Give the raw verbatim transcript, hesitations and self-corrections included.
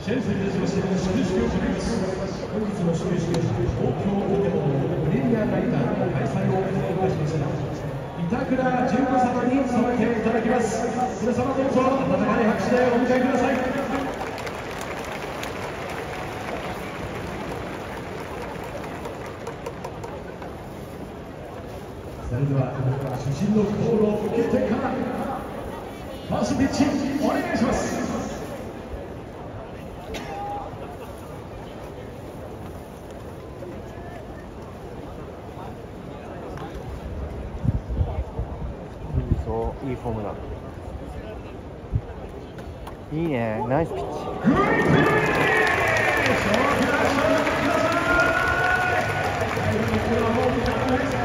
シェンセンでしまして始球式を行います。本日の始球式は東京オリンピックプレミアライターの開催を決定いたしました。板倉純子様に務めていただきます。皆様どうぞ温かい拍手でお迎えください。それでは主審のコールを受けてからファーストピッチお願いします。 いいフォームだ。いいね、ナイスピッチ。 グ